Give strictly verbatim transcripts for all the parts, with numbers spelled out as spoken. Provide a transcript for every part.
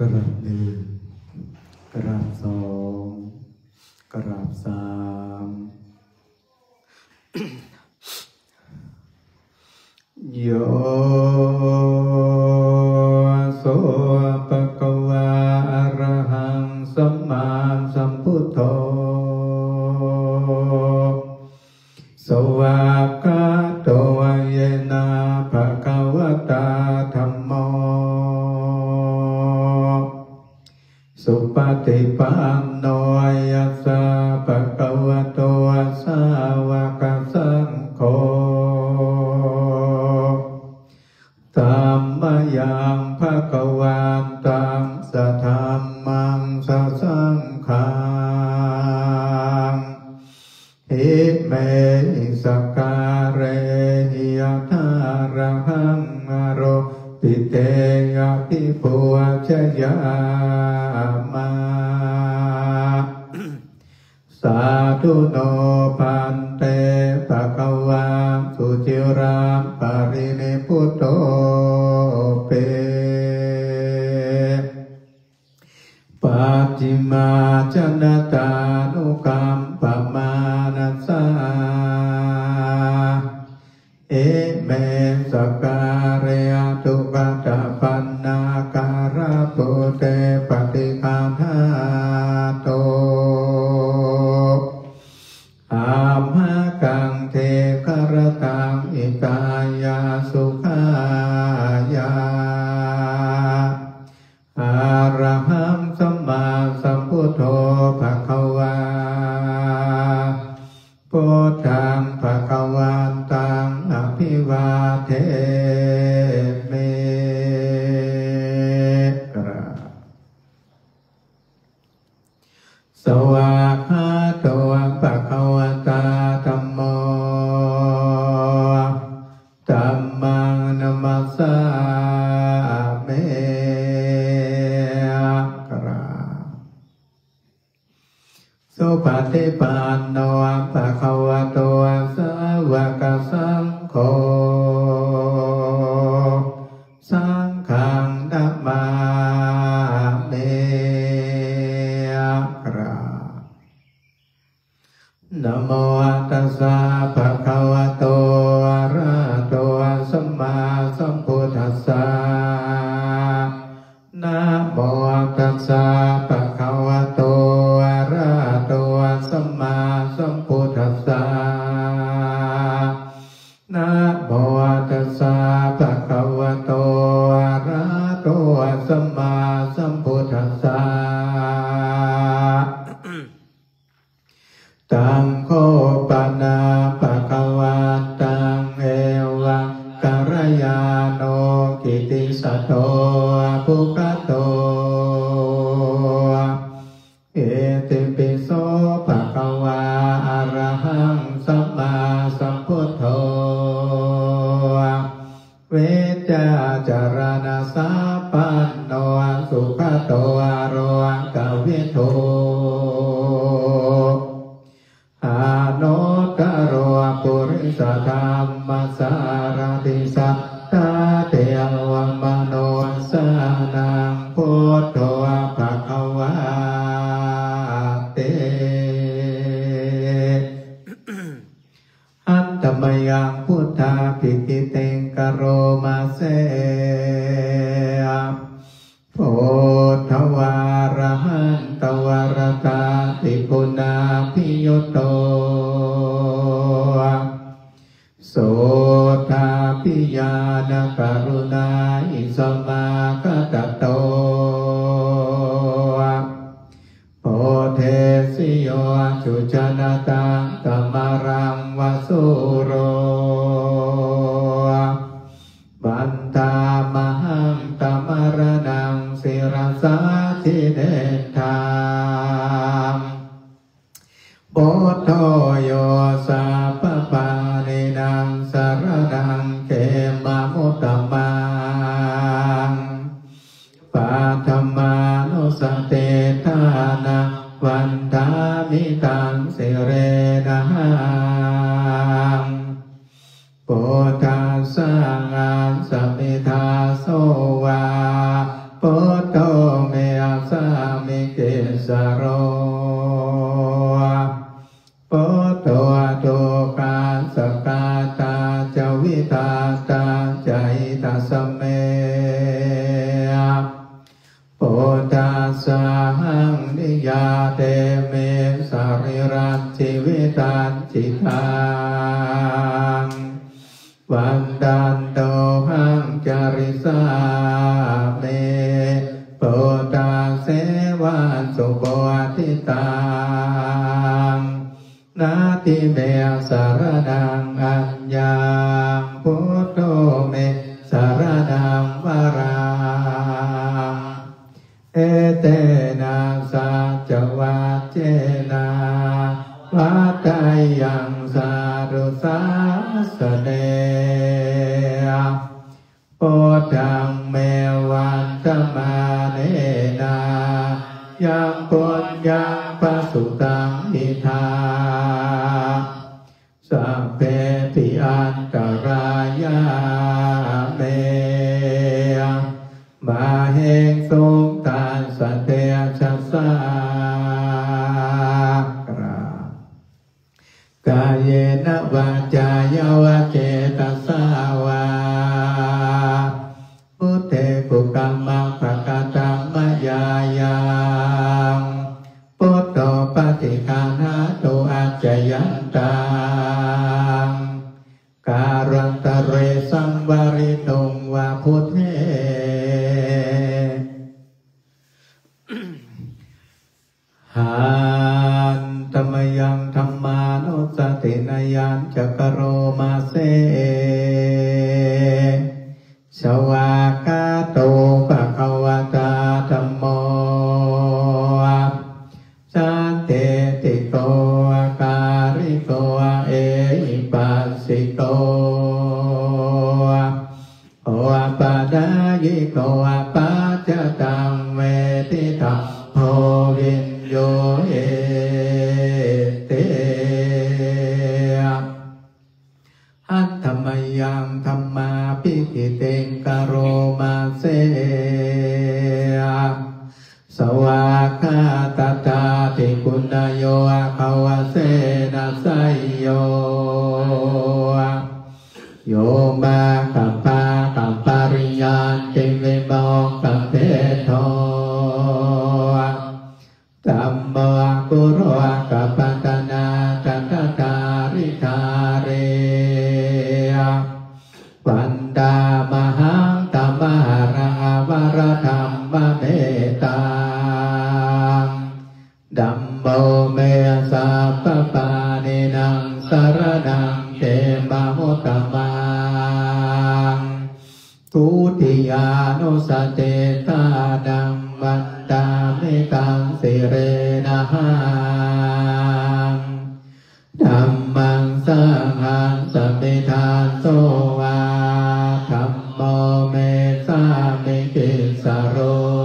ราบหนึ่งกราบสองกราบสามโยโสภะคะวะอะระหังสัมมาสัมพุทโธสวากขาโตเยนะภะคะวะตาธัมโมสุปฏิปันโนยัสสะภะคะวะโตสาวกสังโฆธัมมังยังภะคะวันตังสัทธัมมังสัสสังฆังอิเมหิสกการะหิยะทาระหังอโรปิเตยะภิปุชยามาสาธุโนพันเตภะคะวะสุจิรังปรินิพพุตโตเปปัจจิมาจนตานุกัมปมานัสสาเอเมสการะตุกตะปันนาการะปุเตปฏิฆาทาโตอามหากังเทกรตังอิตายาสุขายาอะระหังสัมมาสัมพุทโธภะคะวาพุทธังภะคะวันตังอภิวาเทมิกราบสวากขาโตภะคะวะตาธัมโมธัมมังนัมมัสสามิกราบสุปฏิปันโนภะคะวะโตสาวกสังโฆสังฆังนัมมามิกราบนะโมตัสสะภะคะวะโตอะระหะโตสัมมาสัมพุทธัสสะนะโมตัสสะภะคะวะโตอะระหะโตสัมมาสัมพุทธัสสะนะโมตัสสะภะคะวะโตอะระหะโตสัมมาสัมพุทธัสสะตังโคปนาภะคะวะตังเอวังกัลยาโนกิติสัตโตภุคโตเอติปิโสภะคะวะอะระหังสัมมาสัมพุทโธเวจาจารณะสัพพันโนสุขโตอโรกวิโทอาโนตโรปุริสธรรมสารติสัตตาเทวมโนสานังพุทโธภะคะวะเตอัตตมยังพุทธาภิกิเตงกโรมาเสโพธวารหันตวรตาติคุณาภิยุตโตโสทาภิญาณกรุณาอิสมาคตโตโพเทสิโยจุจนะตังตมรังวสุโรบันตามหังตมรณังศิรสาธิเดธามโพโธโยสัพพปานินังสรณังเขมมุตตมังปัทมานุสเตทานะวันทามิตังสิเรนะหังโพธัสสะสัมมิทาโสวาโพโตเมตาตาใจตัสเมโพธัสสะหังนิยาเตเมสริรัตจิวิตันจิตังวันดันโตหังจาริสาเมโพธัสเสวันสุโภทิตังนาทิเมสารนังอัญญังพุทโธเมสารนังวรังเอเตนะสัจวัจเจนะวัตไตยังสารุสาสเนโพธังเมวันตมาเนนายังปุญญังปสุตังอิทาสัพเพปิอันตรายาเมมาเหงสุงตานสเตชัสสากรากายเยนะวาจายวะเจตสาวาพุทเทกุกัมมังภะกตังมยายังพุทโธปฏิฆานะโตอัจจยันตังการันตเรสังวริตุงวาพุทเทหันธรรมยังธรรมานุสตินายัญจักโรมาเสสวากาโตภะคะวะตาธัมโมสันเตติโกอาการิโกเอหิปัสสิโกโออะปะดายิโกอะปัจจตังเวทิตัมโพวินโยเอเตหันธรรมยังธรรมาภิกิเตงกโรมาเสสวากาตตาติกุณโยอะภวเสนะไสโยโยมากัปปะกัปปะริยันติวิโมกขเพโทธัมโมกุโรกัปปะตนาตัตตาริธาเรวันดามหังตัมมหารังวรธรรมเมตังดัมโมเมสัพพปานินังสรณังเขมะมุตตมังทุติยานุสเตตานังวันตามิตังสิเรนะหังธัมมังสังฆังสัมมิทานโสวาธัมโมเมสามิกิสโร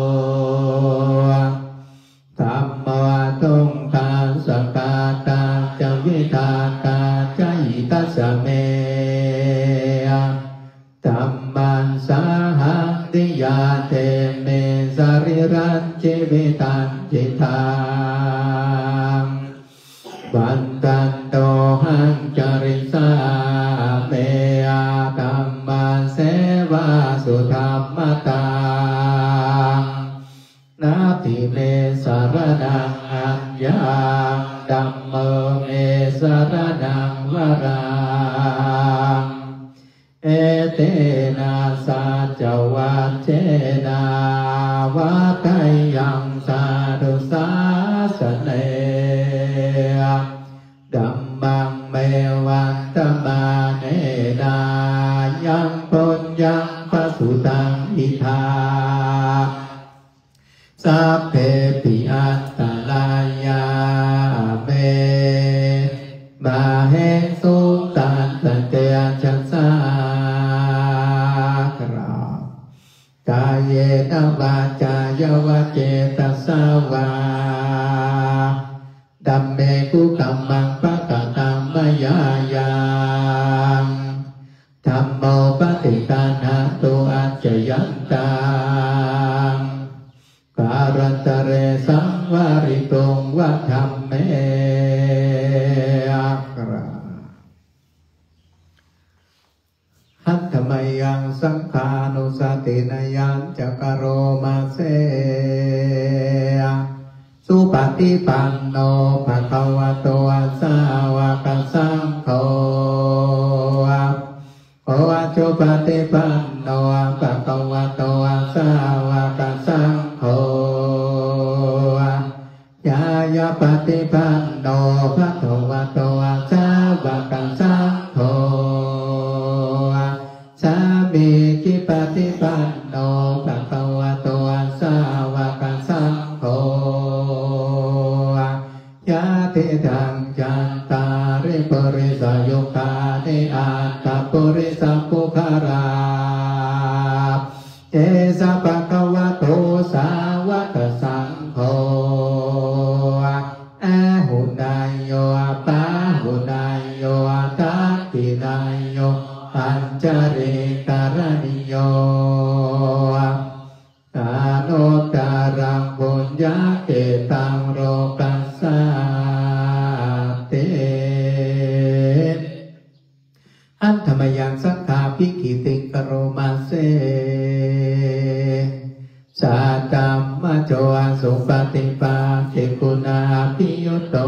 ธัมโมตุงทานสกาตาจวิทาตาใจตัสเมธัมมังสาหังติยาเตเมสริรัตจิวิตันจิตังวันตันโตหังจาริสาเมอาธัมมาเสวาสุธรรมตังนาทิเมสารนังอัญญังธัมโมเมสารนังวรังเอเตนะสัจวัจเจนะวัตไตยังสาธุสาสเนดัมมังเมวันตมาเนนายังปุญญังปสุตังอิทาสัพเพปิอัตตลายาเมมาเหงสุตันตเตชัสสากรากายเยนะวาจายวะเจตสาวาดัมเมกุกัมมังปะกะตังมยายังธัมโมปฏิฆานะโตอัจจยันตังการันตเรสังวริตุงวะธัมเมมยังสังขานุสตินยัญจกโรมาเสสุปฏิปันโนภะคะวะโตสาวกสังโฆโอจุปฏิปันโนภะคะวะโตสาวกสังโฆยายาปฏิปันโนภะคะวะโตสาวกสังโฆสามีจิปฏิปันโนภะคะวะโตสาวกสังโฆยะติทังจันตาริปุริสยุคานิอัตตปุริสปุคาราเอสะภะคะวะโตสาวกสังโฆอะหุนายโยอะปะหุนายโยอะทักขินายโยปัญจเรการณิโยอนุตตรังบุญญาเกตังโรกัสสะเตอันธรรมยังสักขาภิกขิติกโรมาเสสาตัมมะโจสุปฏิปันติคุณาภิยุตโต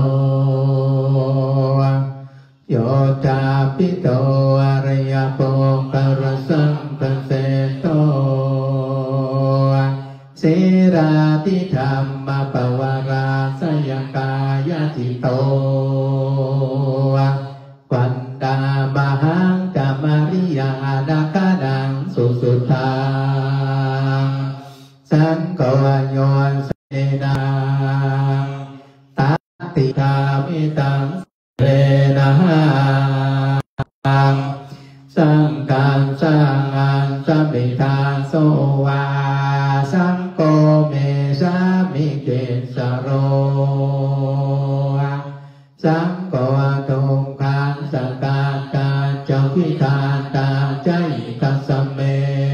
โยตาปิโตอริยโภคารสัมปัสเสโตเสราติธรรมปวาราสยกายจิโตวันดามหังกามริยานาคานังสุสุทังสังโฆโยเสนาตัตติกามิตังเรนะหังสังฆังสังฆังสัมมิทาโสวาสังโฆเมสามิเกสโรสังโฆตุงคังสกาตาเจ้าพิธาตาใจกัสเม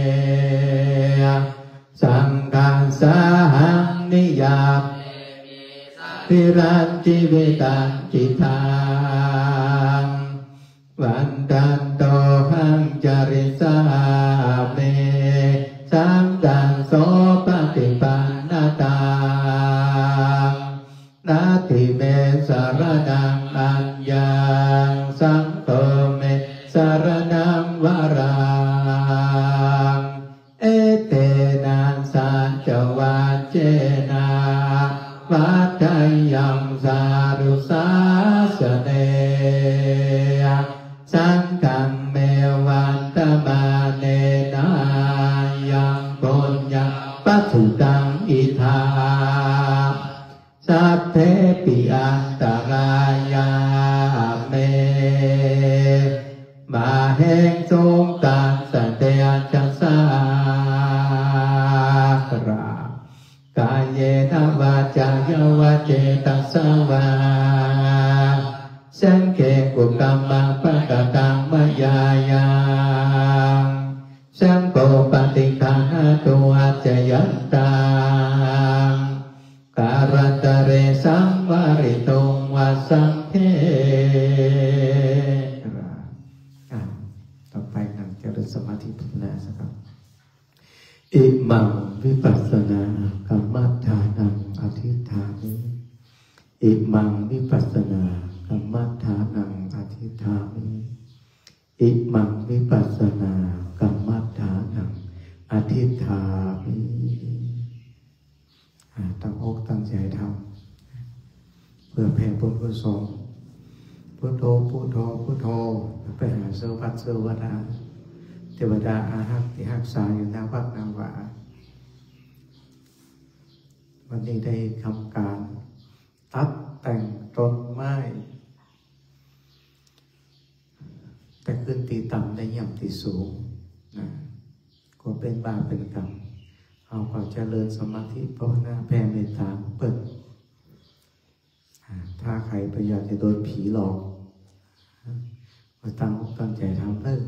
สังฆังสาหังนิยาพิรันจิวิตังจิตาวันตันโตหังจริสาเมสังฆังโสปฏิปันนตานาติเมสารนังอัญญังสังโฆเมสารนังวรังเอเตนะสัจจวัจเจนะวัฏฏยังสารุสาสเนสังฆังเมวันตมาเนนายังปุญญปัจจุตังอิทาสัพเพปิอันตรายาเมมาเหงสงตังสันเตจัสสากรากายเยนะวาจายวะเจตัสสวาสังเกกุกรรมังปะกะตังมายายังสังโฆปฏิฆานะตัวจยันตังการันตเรสังวาริตุงวาสังเทต่อไปนั่งเจริญสมาธิภาวนาสักครับอิมังวิปัสสนากรรมฐานังอธิษฐามิอิมังวิปัสสนากรรมฐานังอธิษฐามิอิมังวิปัสสนากรรมฐานังอธิษฐามิตั้งอกตั้งใจทำเพื่อแผ่บุญกุศลพุทโธพุทโธพุทโธไปหาเสวัสดิ์เสวดาเทวดาอาหักที่หักษาอยู่นาวัดนาวาวันนี้ได้ทำการตัดแต่งต้นไม้แต่ขึ้นตีต่ำได้ย่ำตีสูงนะก็เป็นบาปเป็นกรรมเอาความเจริญสมาธิภาวนาแผ่เมตตาเปิดถ้าใครประหยัดจะโดนผีหลอกมาตั้งอกตั้งใจทำเลย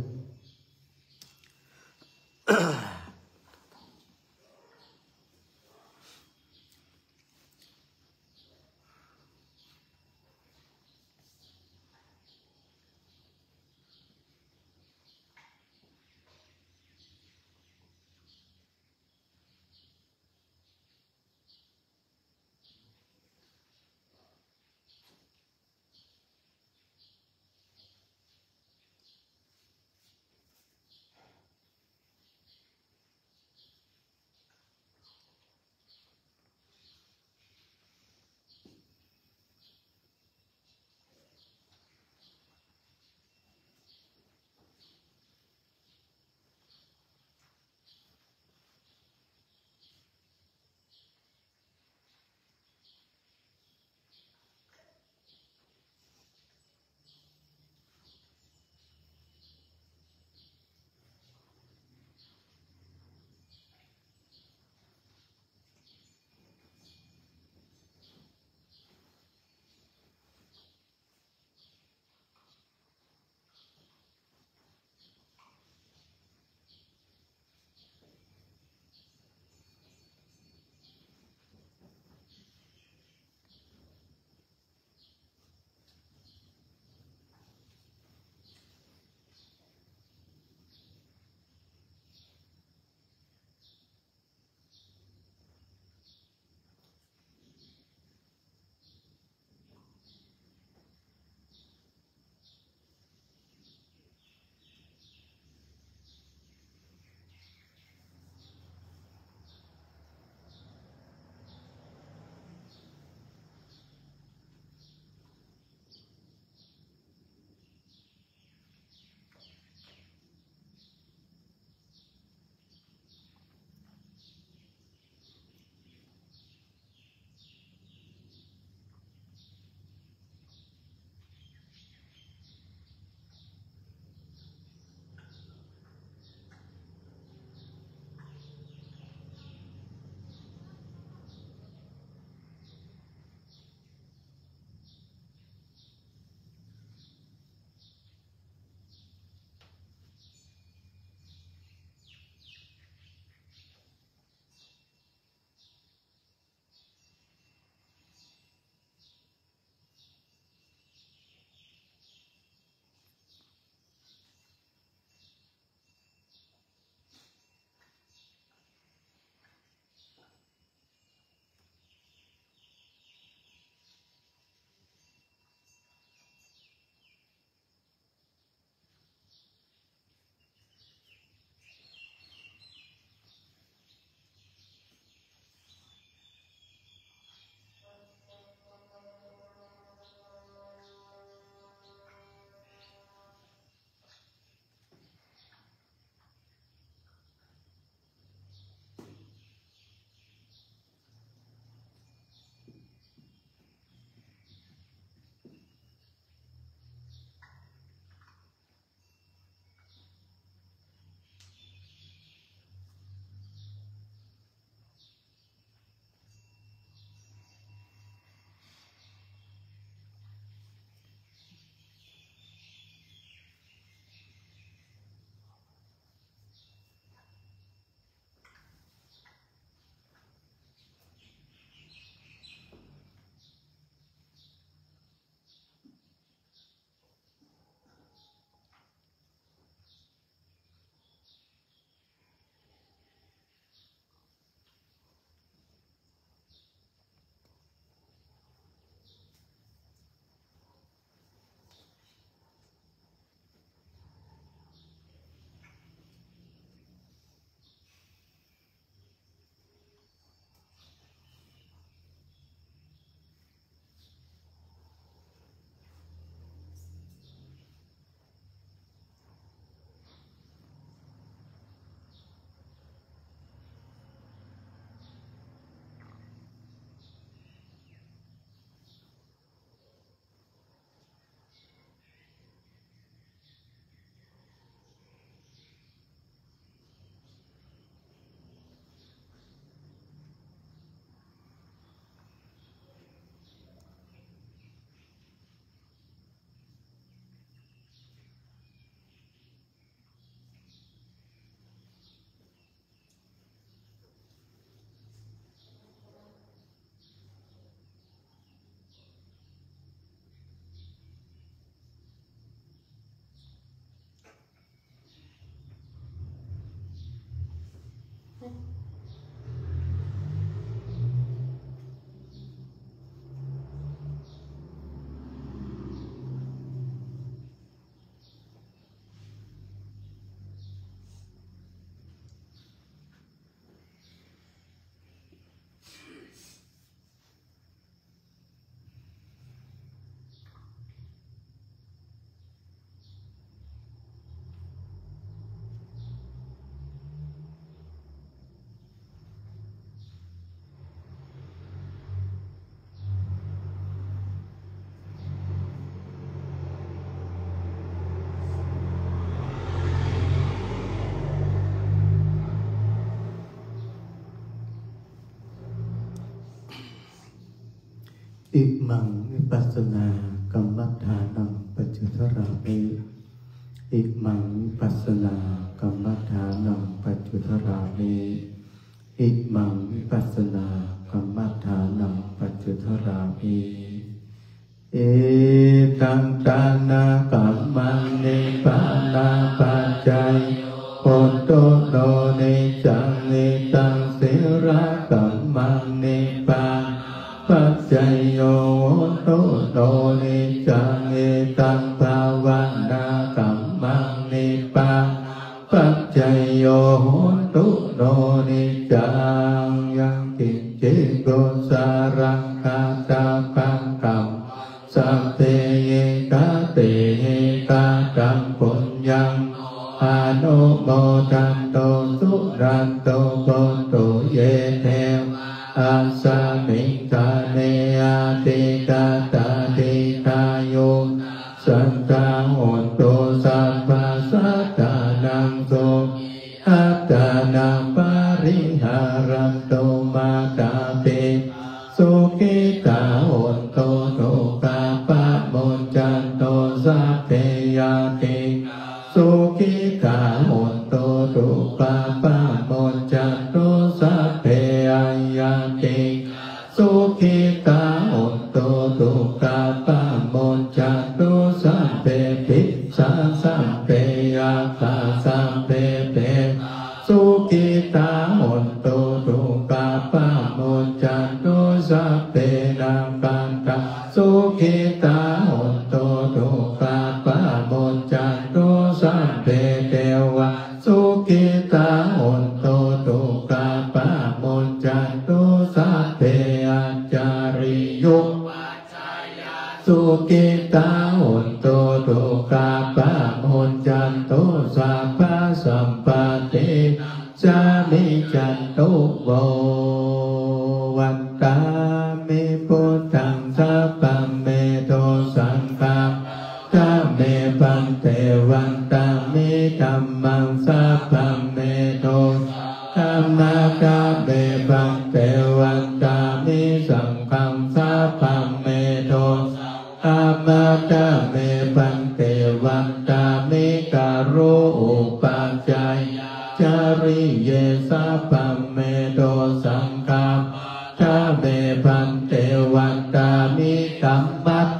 อิมังวิปัสสนากรรมฐานังปัจจุทรามิอิมังวิปัสสนากรรมฐานังปัจจุทรามิอิมังวิปัสสนากรรมฐานังปัจจุทรามิเอตังตานากัมมังเนปานาปัจจัยโพโตโนเนจังเนตังเสระกัมมังเนปาปัจจัยโยโตโนเนจังเนตังภาวันนากัมมังเนปาปัจจัยโยโตโนเนจังยังกิจเจโกสารังคาตาปังกัมสัพเพเยกะเตเยกะกัมปุญญังอนุโมทันโตสุรันโตโกโตเยเทวอาสามิกาเนอาติกาตาติกายุสันตาโหตุสัพพสัตตานังโสอัตตานังปริหารันโตมาตาปิสุขิตาโหตุโตกาปะโมจันโตสัพเพยติสุขิตาโหตุโตกาปะโมจันโตสัพเพยติสุขิตาโหตุโตกาปะโมจันโตสัพเพปิสังสัพเพยาตาสัพเพเปสุขิตาโหตุโตกาปะโมจันโตสัพเพนังกันตาสุขิตาโหตุโตกาปะโมจันโตสัพเพเทวะสุขิตาโหตุโตกาปะโมจันโตสัพเพอาจาริยุสุขิตาโหตุโตกาปะโมจันโตสัพพสัมปติสามิจันโตโววันตามิพุทธังสัพพเมโตสังฆังธรรมเมปันเตวันตามิธัมมังสัพพเมโตธัมมาคาเมปันเตวันตามิสังฆังสัพพเมโตธัมมาคาเมปันเตวันตามิการโรอุปัจจัยจาริเยสัพพเมโตสังฆังธรรมเมปันเตวันตามิกัมมัต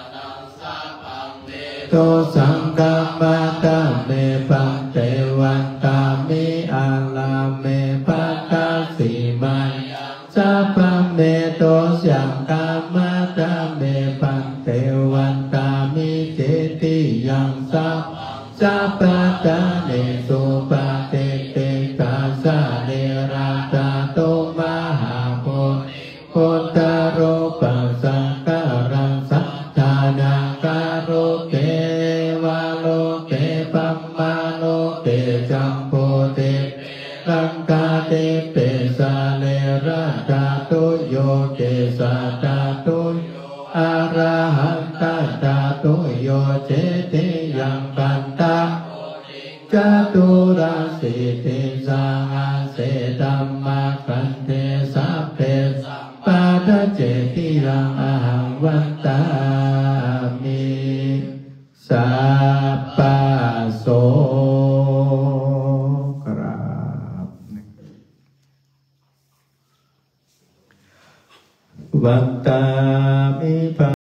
โตสังฆัมมาตาเมปันเตวันตามิอาลาเมปัตตาสีมัยสัพพเมโตสังฆัมมาตาเมปันเตวันตามิเจติยังสัพสัพพตาเนสุปะเตเตกาสะเนราตาโตมหาโพธิโพธาโรปัสสะการังสัทธานาการโรเกวาโลเกปัมมาโลเกจัมโพเตลังกาเตเปสาเลราตาโตโยเกสาตาโตอะระหันตาตาโตโยเจติยังกันตาจตุราสิติสังอาเสตัมมาคันเทสัพเพปาทะเจติยังอหังวันตามิสา